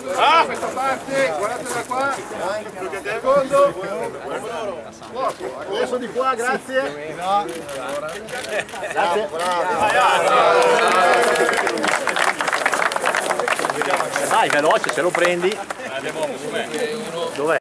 questa parte, guardate da qua. Secondo. Adesso di qua, grazie. Grazie. Dai, veloce, ce lo prendi. Dov'è?